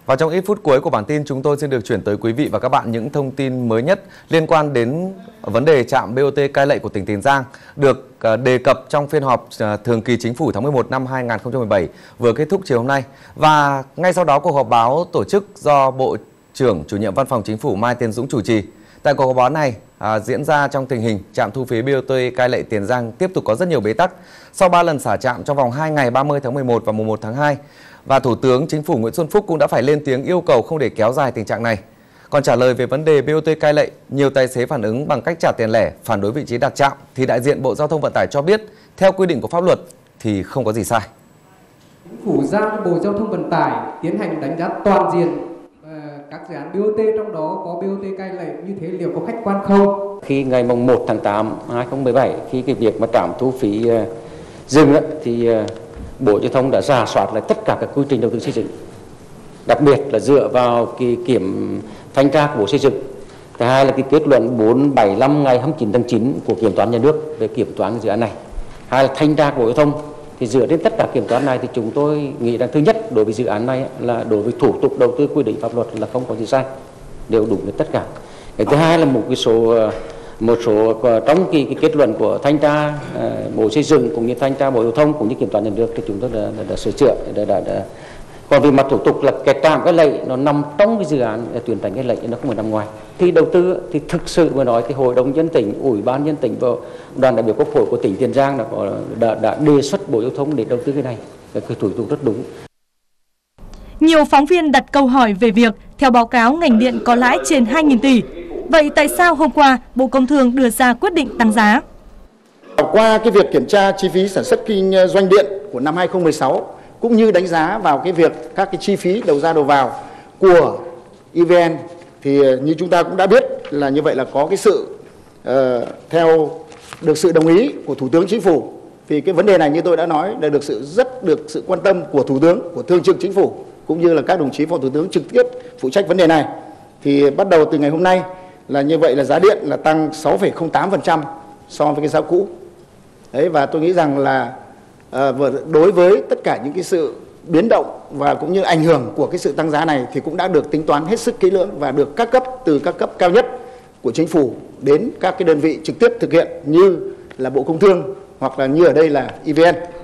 Và trong ít phút cuối của bản tin, chúng tôi xin được chuyển tới quý vị và các bạn những thông tin mới nhất liên quan đến vấn đề trạm BOT Cai Lậy của tỉnh Tiền Giang được đề cập trong phiên họp thường kỳ chính phủ tháng 11 năm 2017 vừa kết thúc chiều hôm nay. Và ngay sau đó cuộc họp báo tổ chức do Bộ trưởng Chủ nhiệm Văn phòng Chính phủ Mai Tiến Dũng chủ trì. Tại cuộc họp báo này diễn ra trong tình hình trạm thu phí BOT Cai Lậy Tiền Giang tiếp tục có rất nhiều bế tắc sau 3 lần xả trạm trong vòng 2 ngày 30 tháng 11 và mùng 1 tháng 2. Và Thủ tướng Chính phủ Nguyễn Xuân Phúc cũng đã phải lên tiếng yêu cầu không để kéo dài tình trạng này. Còn trả lời về vấn đề BOT Cai Lậy, nhiều tài xế phản ứng bằng cách trả tiền lẻ phản đối vị trí đặt trạm, thì đại diện Bộ Giao thông Vận tải cho biết theo quy định của pháp luật thì không có gì sai. Chính phủ giao cho Bộ Giao thông Vận tải tiến hành đánh giá toàn diện các dự án BOT, trong đó có BOT Cai Lậy, như thế liệu có khách quan không? Khi ngày mùng 1 tháng 8 năm 2017, khi cái việc mà trạm thu phí dừng thì Bộ Giao thông đã rà soát lại tất cả các quy trình đầu tư xây dựng, đặc biệt là dựa vào cái kiểm thanh tra của Bộ Xây dựng. Thứ hai là cái kết luận 475 ngày 29 tháng 9 của Kiểm toán Nhà nước về kiểm toán dự án này. Hai là thanh tra của Bộ Giao thông. Thì dựa trên tất cả kiểm toán này thì chúng tôi nghĩ rằng thứ nhất đối với dự án này là đối với thủ tục đầu tư quy định pháp luật là không có gì sai, đều đúng với tất cả. Cái thứ hai là một số trong cái kết luận của thanh tra Bộ Xây dựng cũng như thanh tra Bộ Giao thông cũng như kiểm toán nhà nước thì chúng tôi đã sửa chữa. Còn về mặt thủ tục là cái trạm Cai Lậy nó nằm trong cái dự án tuyến tránh Cai Lậy, nó không phải nằm ngoài. Thì đầu tư thì thực sự mà nói thì Hội đồng nhân tỉnh, Ủy ban nhân tỉnh và đoàn đại biểu Quốc hội của tỉnh Tiền Giang đã đề xuất Bộ Giao thông để đầu tư cái này. Cái thủ tục rất đúng. Nhiều phóng viên đặt câu hỏi về việc theo báo cáo ngành điện có lãi trên 2.000 tỷ. Vậy tại sao hôm qua Bộ Công Thương đưa ra quyết định tăng giá? Qua cái việc kiểm tra chi phí sản xuất kinh doanh điện của năm 2016 cũng như đánh giá vào cái việc các cái chi phí đầu ra đầu vào của EVN thì như chúng ta cũng đã biết là như vậy là có cái sự theo được sự đồng ý của Thủ tướng Chính phủ. Vì cái vấn đề này như tôi đã nói là rất được sự quan tâm của Thủ tướng, của Thường trực Chính phủ cũng như là các đồng chí Phó Thủ tướng trực tiếp phụ trách vấn đề này. Thì bắt đầu từ ngày hôm nay là như vậy là giá điện là tăng 6,08% so với cái giá cũ. Đấy, và tôi nghĩ rằng là đối với tất cả những cái sự biến động và cũng như ảnh hưởng của cái sự tăng giá này thì cũng đã được tính toán hết sức kỹ lưỡng và được các cấp từ các cấp cao nhất của chính phủ đến các cái đơn vị trực tiếp thực hiện như là Bộ Công Thương hoặc là như ở đây là EVN.